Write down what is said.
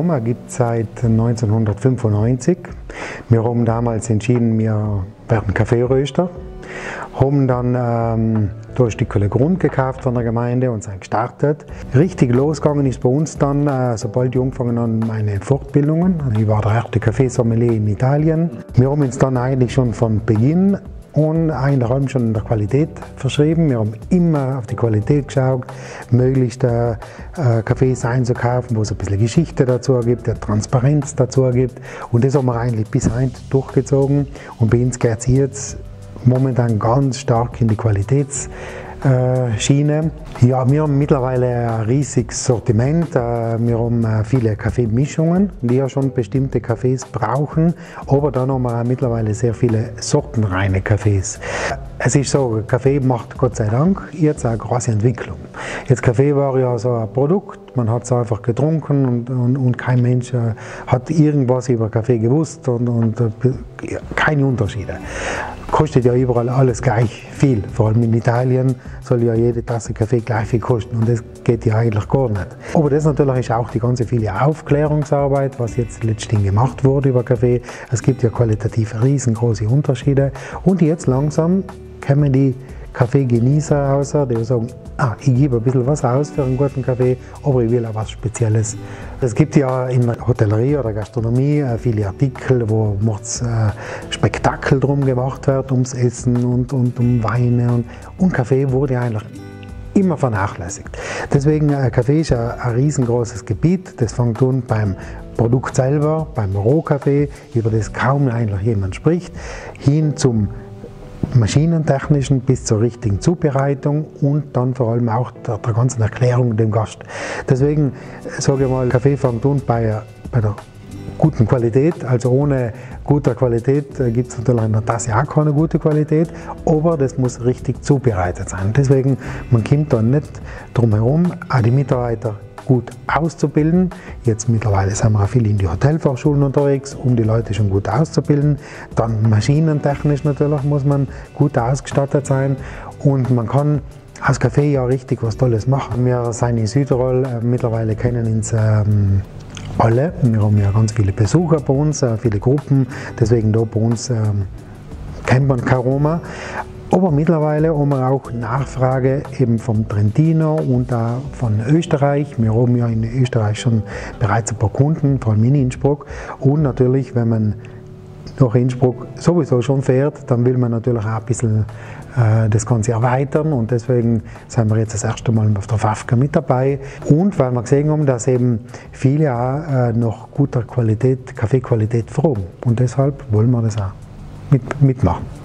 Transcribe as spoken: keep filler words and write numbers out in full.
Aroma gibt es seit neunzehnhundertfünfundneunzig. Wir haben damals entschieden, wir werden Kaffeeröster. Haben dann ähm, da ein Stückchen Grund gekauft von der Gemeinde und sind gestartet. Richtig losgegangen ist bei uns dann, äh, sobald ich angefangen habe, meine Fortbildungen. Ich war der erste Kaffeesommelier in Italien. Wir haben uns dann eigentlich schon von Beginn und eigentlich allem schon in der Qualität verschrieben. Wir haben immer auf die Qualität geschaut, möglichst äh, Kaffees einzukaufen, wo es ein bisschen Geschichte dazu gibt, der Transparenz dazu gibt. Und das haben wir eigentlich bis heute durchgezogen. Und bei uns geht es jetzt momentan ganz stark in die Qualitätsschiene. Ja, wir haben mittlerweile ein riesiges Sortiment. Wir haben viele Kaffeemischungen, die ja schon bestimmte Kaffees brauchen, aber dann haben wir auch mittlerweile sehr viele sortenreine Kaffees. Es ist so, Kaffee macht Gott sei Dank jetzt eine große Entwicklung. Jetzt Kaffee war ja so ein Produkt, man hat es einfach getrunken und, und, und kein Mensch äh, hat irgendwas über Kaffee gewusst und, und äh, keine Unterschiede. Kostet ja überall alles gleich viel, vor allem in Italien soll ja jede Tasse Kaffee gleich viel kosten und das geht ja eigentlich gar nicht. Aber das natürlich ist auch die ganze viele Aufklärungsarbeit, was jetzt letztendlich gemacht wurde über Kaffee. Es gibt ja qualitativ riesengroße Unterschiede und jetzt langsam kommen die Kaffeegenießer raus, die sagen, ah, ich gebe ein bisschen was aus für einen guten Kaffee, aber ich will auch was Spezielles. Es gibt ja in der Hotellerie oder Gastronomie viele Artikel, wo äh, Spektakel drum gemacht wird, ums Essen und, und um Weine. Und, und Kaffee wurde eigentlich immer vernachlässigt. Deswegen, äh, Kaffee ist ein, ein riesengroßes Gebiet. Das fängt an beim Produkt selber, beim Rohkaffee, über das kaum eigentlich jemand spricht, hin zum maschinentechnischen bis zur richtigen Zubereitung und dann vor allem auch der, der ganzen Erklärung dem Gast. Deswegen sage ich mal, Kaffee fängt an bei, bei der guten Qualität, also ohne guter Qualität äh, gibt es natürlich in der Tasse auch keine gute Qualität, aber das muss richtig zubereitet sein. Deswegen, man kommt da nicht drum herum, auch die Mitarbeiter gut auszubilden. Jetzt mittlerweile sind wir auch viel in die Hotelfachschulen unterwegs, um die Leute schon gut auszubilden. Dann maschinentechnisch natürlich muss man gut ausgestattet sein und man kann aus Kaffee ja richtig was Tolles machen. Wir sind in Südtirol, äh, mittlerweile kennen uns ähm, alle. Wir haben ja ganz viele Besucher bei uns, äh, viele Gruppen, deswegen da bei uns ähm, kennt man kein Aroma. Aber mittlerweile haben wir auch Nachfrage eben vom Trentino und auch von Österreich. Wir haben ja in Österreich schon bereits ein paar Kunden, vor allem in Innsbruck. Und natürlich, wenn man nach Innsbruck sowieso schon fährt, dann will man natürlich auch ein bisschen äh, das Ganze erweitern. Und deswegen sind wir jetzt das erste Mal auf der FAFCA mit dabei. Und weil wir gesehen haben, dass eben viele auch äh, nach guter Qualität, Kaffeequalität fragen. Und deshalb wollen wir das auch mit, mitmachen.